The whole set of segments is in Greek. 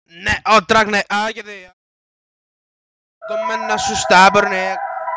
Ναι, ο τρακ, ναι, άγεται. Κομμένα σου στάμπορνε.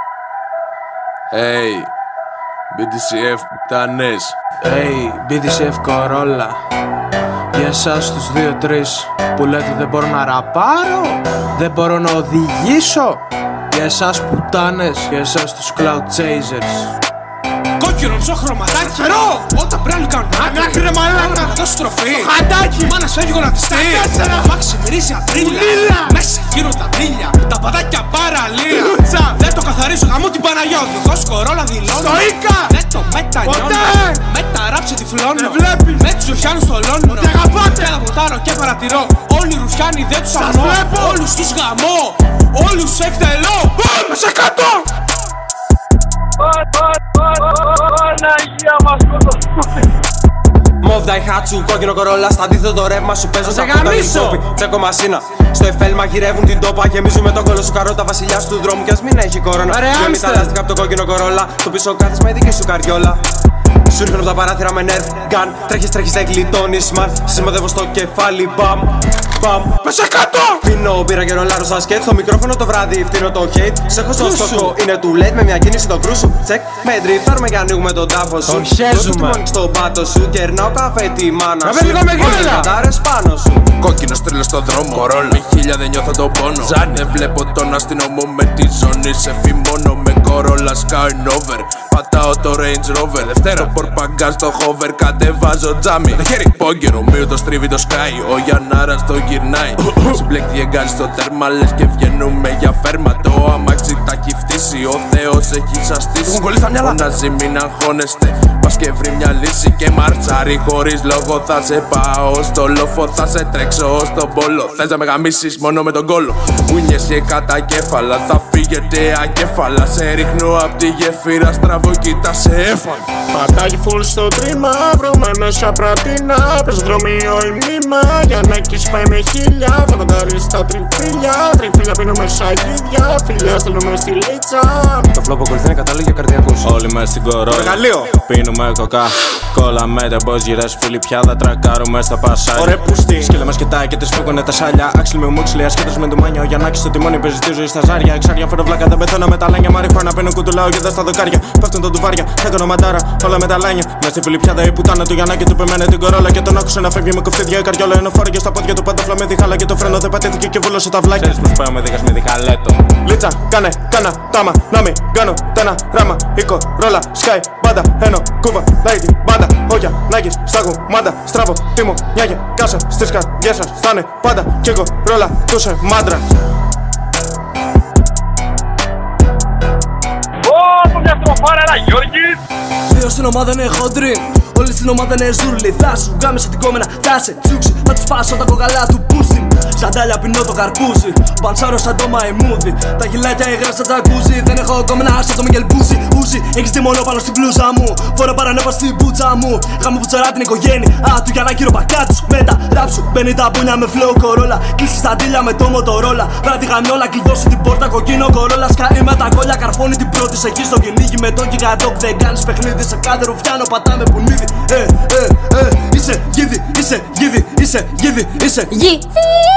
Hey, BDCF πουτάνες. Hey, BDCF Corolla. Για εσάς τους 2-3 που λέτε δεν μπορώ να ραπάρω, δεν μπορώ να οδηγήσω. Για εσάς πουτάνες, για εσάς τους Cloud Chasers. Κόκκινο μισό χρωματάκι φερό! Όταν πρέπει να κάνουν άκρη! Άκρη ρε μαλάκα! Να δώσω στροφή! Το χαντάκι! Μάνας φεύγω να τη στείλει! Μάξι μυρίζει απρίλια! Μέσα γίνουν τα μπρίλια! Τα πατάκια παραλία! Δεν το καθαρίζω γαμώ την Παναγιά! Οδηγός Κορόλα δηλώνω! Στοίκα! Δεν το μετανιώνω! Με τα ράψε τυφλώνω! Με τους Ρουφιάνους θολώνω! Ότι αγαπάτε! Και βοτάρω και παρατηρώ! Όλοι οι Ρουφιάνοι δεν τους αμνώ! Όλους τους γαμώ! Όλους εκτελώ! Πάμε σε κάτω! Παναγία μας Μοβ Daihatsu, κόκκινο κορόλα, στα αντίθετο ρεύμα σου παίζω στα κούτα λιπτόπι. Τσέκο μασίνα, στο εφέλ μαγειρεύουν την τόπα. Γεμίζουμε τον κόλλο σου καρότα, βασιλιάς του δρόμου κι ας μην έχει κορώνα. Γέμι τα λάστιχα από το κόκκινο κορόλα, το πίσω κάθισμα η δική σου καριόλα. Σου ρίχνω από τα παράθυρα με nerf gun. Τρέχεις δεν γλιτώνεις man. Σημαδεύω στο κεφάλι μπαμ μπαμ. Πέσε κάτω! Πίνω μπύρα και ρολάρω σαν σκέτ. Στο μικρόφωνο το βράδυ φτύνω το hate. Σε έχω στο στόχο, είναι too late με μια κίνηση το κρούσου. Τσεκ, με ντριφτάρουμε και ανοίγουμε τον τάφο σου. Τον χέζουμε στον πάτο σου, κερνάω καφέ τη μάνα σου. λίγο μεγάλα! Κατάρες πάνω σου. Κόκκινος τρίλος στο δρόμο, Κορόλα. Με χίλια δεν νιώθω τον πόνο. Δεν βλέπω τον αστυνόμο με τη ζώνη. Σε φημώνω με Κορόλα sky over. Πατάω το Range Rover. Δευτέρα. Το πορπαγκά στο hover, κατεβάζω τζάμι. Πόγκερο, μείο το στρίβει το sky. Ο Γιαννάρας το γυρνάει. Συμπλέκτη εγκάζει στο τέρμα, λες και βγαίνουμε για φέρμα. Το αμάξι τα έχει φτύσει, ο Θεός έχει σας στήσει. Φωνάζει μην αγχώνεστε, πας και βρει μια λύση. Και μαρτσάρει χωρίς λόγο, θα σε πάω στο λόφο. Θα σε τρέξω στον πόλο. Θες να με γαμίσεις μόνο με τον κόλο. Ούνιες και κατά κέφαλα, θα φύγετε ακέφαλα. Σε ρίχνω απ' τη γεφύρα, στραβό κοίτα σε έφαλα. Πατάκι φουλ στο τρίμα, βρούμε μέσα πρατίνα. Πεζοδρομίο η μνήμα, για να έχεις πάει με χίλια. Θα κοντάρεις στα τριφύλια, τριφύλια πίνουμε σαγίδια. Φιλιά στέλνουμε στη λίτσα. Το φλό που ακολουθεί είναι κατάλληλο για καρδιακούς. Όλοι μες στην Κορόλα, πίνουμε κοκά. Κόλλαμε τα μπος γυρές φίλοι πια θα τρακάρουμε στα πασάλια. Ωραία πουστή. Σκύλα μας κοιτάει και τις φούγουνε τα σάλια. Άξιλ με μουξιλι, ασχέτως με ντουμάνια. Ο Γιαννάκης στο τιμόνι παίζει τη ζωή στα ζάρια. Εξάρια φωτοβλάκα δεν πεθαίνω με τα λάνια. Μαριχώνα πίνω κουτουλάω και δεν στα δοκάρια. Πέφτουν τα τουβάρια, θα κάνω μαντάρα όλα με τα λάνια. Μες στη φιλιπιάδα η πουτάνα του Γιαννάκη του πεμένε την Κορόλα. Και τον άκουσε να φεύγει με κοφτίδια η καριόλα. Ενώ φόρεγε στα πόδια του παντόφλα με διχάλα. Και το φρένο δεν πατήθηκε και βούλωσε τα βλάκια. Ξέρεις πως πάω με δίκας με διχαλέτο. Λίτσα, κάνε, κάνα, τάμα, να μην κάνω τένα ράμα. Η Κορόλα, σκάι, μπάντα, ένο, κούβα, λαϊκή, μπάντα. Όγια, νάκης, στάγου, μάντα, στραβο, τίμο, νιάγια, κάσα, στις καρδιές σας, στάνε πάντα. Και Κορόλα, τούσε μάντρα. Ω, μια στροφάρα, ένα Γιώργης! Δύο στην ομάδα είναι χοντρή, όλη στην ομάδα είναι ζούρλι. Θα σου γάμισε την κόμενα, θα σε τσούξει. Θα τους πάσω τα κοκαλά του πούσι. Σαντάλια πεινώ το καρπούζι, παντσάρω σαν το μαϊμούδι. Τα γυλάκια υγρά σαν τζακούζι. Δεν έχω κόμενα σαν το Μιγγελ Μπούζι. Ούζι, έχεις δει μόνο πάνω στην μπλούζα μου. Φορά παρανέβα στην πουτσα μου. Γάμο πουτσαρά την οικογένεια. Α, του για να κύριο πακιά τους. Μετά ράψου, μπαίνει τα μπούνια με φλέο Κορόλα. Κλείσεις τα ντύλια με το μοτορόλα. Βράδυ γαμιόλα, κλειδώσει την πόρτα κοκκίνο Κορόλα. Σκάει με τα κόλλια, καρφώνει την πρώτη σε εκεί στο κυνήγι. Με τον γιγαντόκ δεν κάνεις παιχνίδι. Σε κάθε ρουφιάνο πατάμε πουνίδι. Είσαι γίδι, είσαι γίδι, είσαι γίδι, είσαι γίδι.